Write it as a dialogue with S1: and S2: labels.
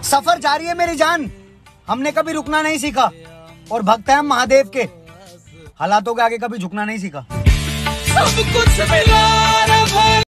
S1: सफर जारी है मेरी जान, हमने कभी रुकना नहीं सीखा और भक्त हैं हम महादेव के, हालातों के आगे कभी झुकना नहीं सीखा।
S2: सब कुछ मिला